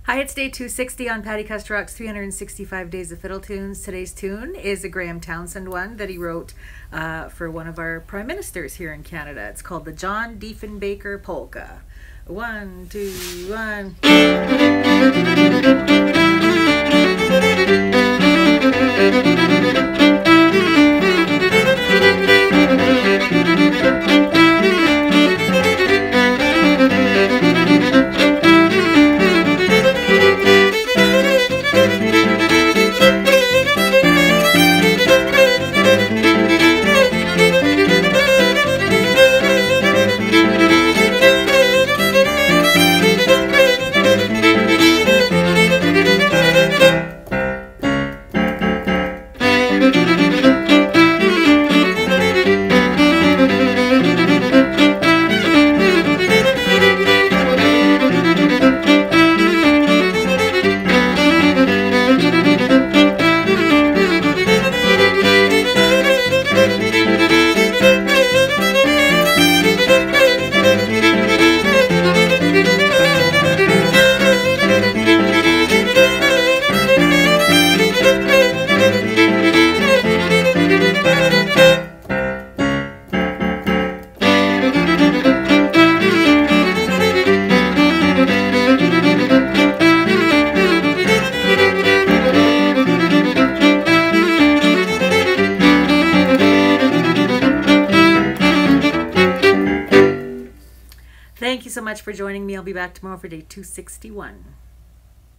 Hi, it's day 260 on Patti Kusturok's 365 Days of Fiddle Tunes. Today's tune is a Graham Townsend one that he wrote for one of our prime ministers here in Canada. It's called the John Diefenbaker Polka. 1, 2, 1. Thank you so much for joining me. I'll be back tomorrow for day 261.